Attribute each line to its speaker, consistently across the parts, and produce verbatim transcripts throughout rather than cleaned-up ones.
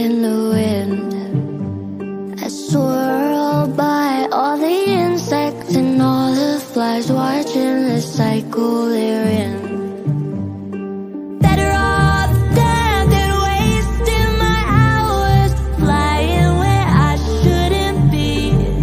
Speaker 1: in the wind. I swirl by all the insects and all the flies, watching the cycle they're in. Better off dead than wasting my hours flying where I shouldn't be,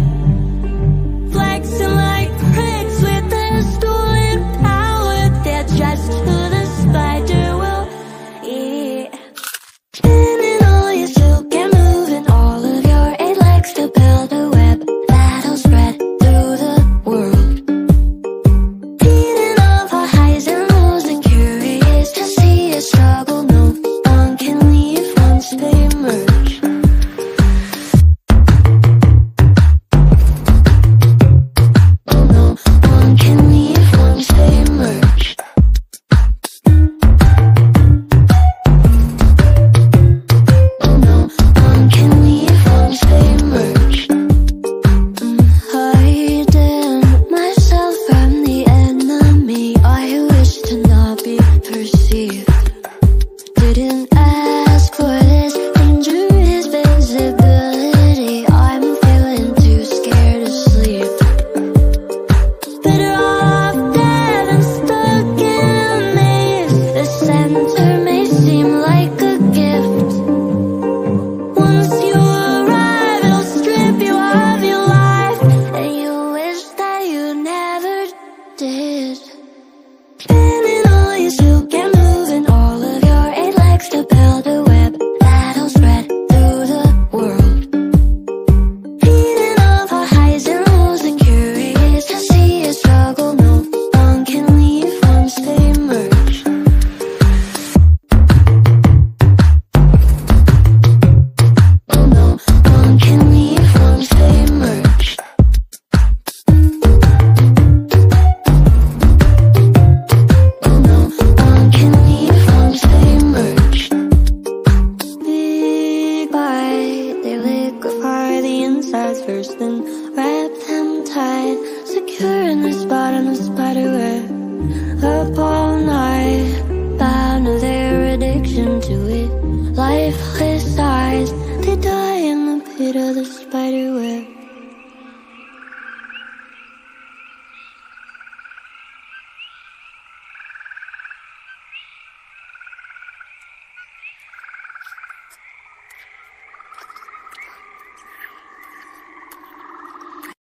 Speaker 1: flexing like pricks with their stolen power. They're just who the spider will eat. Spinning all your silk and moving all of your eight legs to build a web that'll spread through the world. Feeding off our highs and lows and curious to see a struggle no one can leave once they merge. Oh, no one can leave once they merge. Oh, no one can leave once they merge. I'm hiding myself from the enemy. I wish to not be perceived. Didn't ask for this dangerous visibility. I'm feeling too scared to sleep. Better off dead than stuck in a maze. The center may seem like a gift. Once you arrive, it'll strip you of your life, and you wish that you never did. Spinning all your silk and moving all of your eight legs to build a web that'll spread through the world. Feeding off our highs and lows and curious to see a struggle no one can leave once they merge. Oh, no one can leave once they merge. Oh, no one can leave once they merge. Big bite, they liquefy the insides first, then wrap them tight, secure in the spot on the spider web. Up all night, bound to their addiction to it. Lifeless eyes, they die in the pit of the spider web.